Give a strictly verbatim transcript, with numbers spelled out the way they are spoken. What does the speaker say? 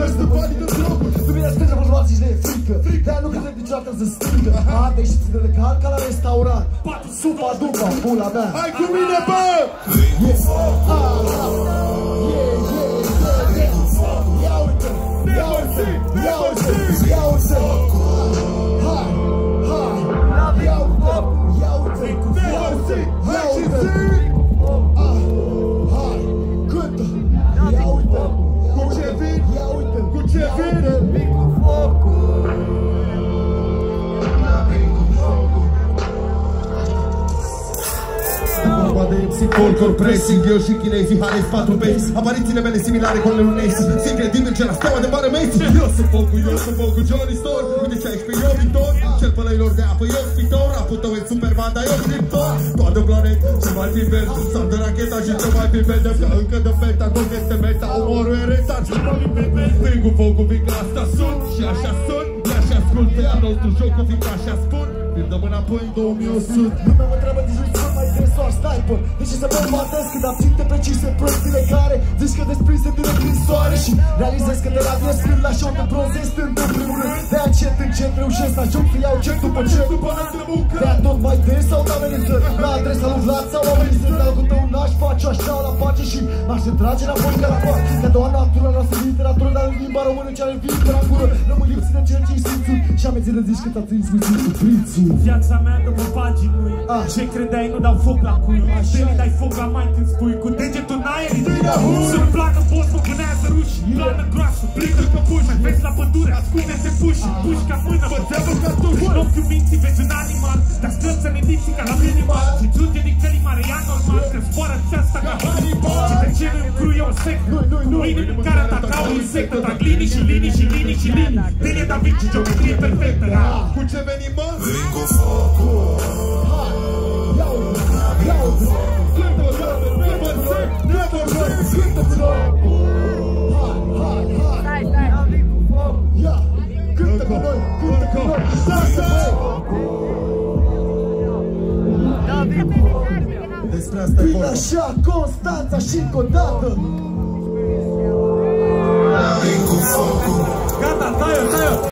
Peste banii de droguri. Nu vine strânge bărbații și le e frică. De-aia nu crede niciodată să strângă. Ade și ține de cal ca la restaurant. Patru supa după pula mea. Hai cu mine, bă! Ia uite, ia uite, ia uite, ia uite. Hai, hai, ia uite, ia uite, ia uite, ia uite. Hai, cântă, ia uite, cu ce vin, ia uite, cu ce vin. Vin cu focul. De M C Folklor Pressing, eu și chinezii, Hannes patru base. Aparițiile mele similare cu ale lui Nessie. Sunt credibil ce la steaua de mare Messi. Eu sunt focul, eu sunt focul, Johnny Storm. Uite ce aici pe eu victor. Cel pălăilor de apă, eu spitor. Apul tău e Superman, dar eu scriptor. Toată planet, ce mai fi verde. Sar de racheta și ce mai fi verde. Că încă de feta, tot este meta. Omorul e reta, ce mai fi verde. Vin cu focul, vin că asta sunt. Și așa sunt, și așa ascult. Pe al nostru jocul, vin că așa spun. Vin dăm înapoi în două mii o sută. Lumea mă întreabă de jos, mai interesoar sniper. De ce să mă batesc când am ținte precise proiectile care zici că desprinse direct din soare. Și realizez că de la vie scriu la show de bronze stând în primul rând. De încet încet reușesc să ajung să iau cer după cer. De-aia tot mai des sau amenințări la adresa lui Vlad sau amenințări. Dar cu tău n-aș face așa la pace și m-aș trage înapoi ca la pac. Că a doua natură lasă literatură, dar în limba română ce are vin pe la gură. Rămâi lipsit de cercii simțuri și ameține zici că ți-a trăit sfârșit cu prințul. Viața mea după pagini lui. Ce credeai nu dau foc la cui. Te dai foc la mai când spui cu degetul în aer. Să-mi placă boss, mă vânează ruși. Plană groasă, plică căpuși. Mai vezi la pădure, ascunde-te puși. Puși ca mână, bățeavă ca tuși. În ochiul minții vezi un animal, dar stăm să ne dici ca la minimal. Și țuge din cării mare, ia normal, că zboară țeasta ca Hannibal. Și de ce nu-mi cru eu o sectă? Mâine în care ataca o insectă. Trag linii și linii și linii și linii. Tine Da Vinci, geometrie perfectă. Cu ce venim, mă? Vin cu focul. Ia uite, ia uite. Hai, hai, hai, vin cu foc. Ia, cântă cu noi, cântă cu noi. Da, vin cu foc. Despre asta e vorba. Vin așa, Constanța și încă o dată. Vin cu focul. Gata, taie, taie.